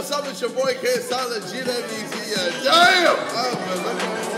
what's up? It's your boy KSI, the G-Level. Damn!